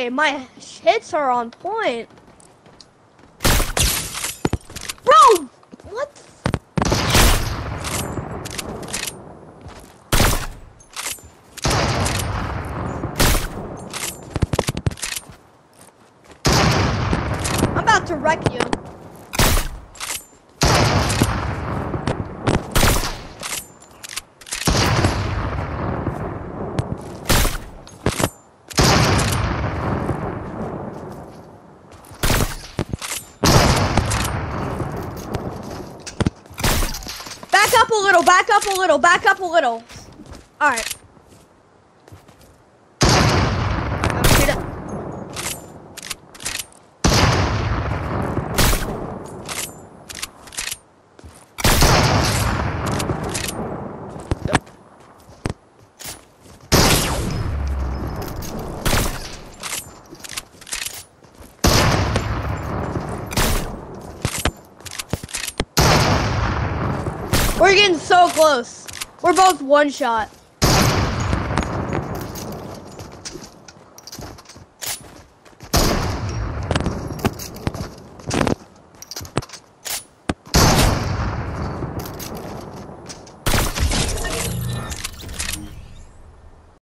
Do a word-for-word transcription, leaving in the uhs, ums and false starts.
my hits are on point. Bro, what? I'm about to wreck you. Back up a little, back up a little, back up a little. Alright. We're getting so close. We're both one shot.